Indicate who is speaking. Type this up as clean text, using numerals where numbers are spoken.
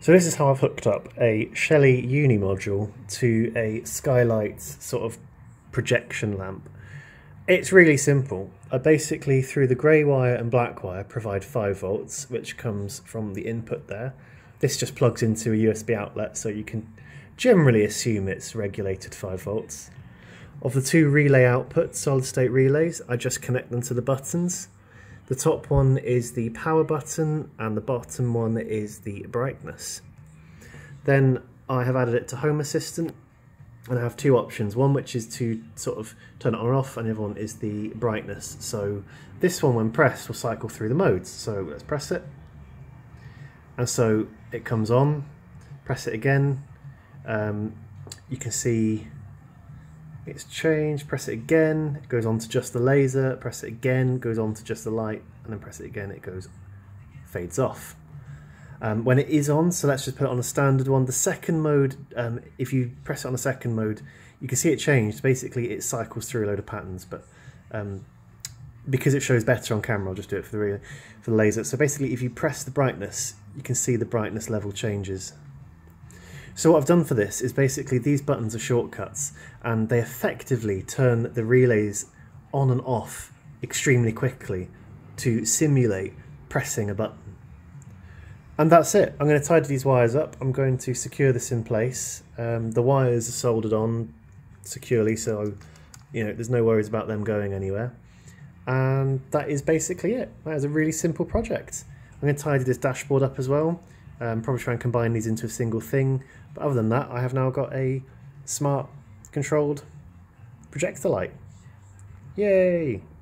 Speaker 1: So this is how I've hooked up a Shelly Uni module to a SkyLite sort of projection lamp. It's really simple. I basically, through the grey wire and black wire, provide 5 volts, which comes from the input there. This just plugs into a USB outlet, so you can generally assume it's regulated 5 volts. Of the 2 relay outputs, solid state relays, I just connect them to the buttons. The top one is the power button and the bottom one is the brightness. Then I have added it to Home Assistant, and I have 2 options, one which is to sort of turn it on or off, and the other one is the brightness. So this one, when pressed, will cycle through the modes. So let's press it, and so it comes on. Press it again, you can see it's changed. Press it again, it goes on to just the laser. Press it again, goes on to just the light, and then press it again, it fades off. When it is on, so let's just put it on a standard one. The second mode, if you press it on the second mode, you can see it changed. Basically, it cycles through a load of patterns, but because it shows better on camera, I'll just do it for the laser. So basically, if you press the brightness, you can see the brightness level changes. So what I've done for this is basically these buttons are shortcuts, and they effectively turn the relays on and off extremely quickly to simulate pressing a button. And that's it. I'm going to tidy these wires up. I'm going to secure this in place. The wires are soldered on securely, so there's no worries about them going anywhere. And that is basically it. That is a really simple project. I'm going to tidy this dashboard up as well. Probably try and combine these into a single thing. But other than that, I have now got a smart controlled projector light. Yay!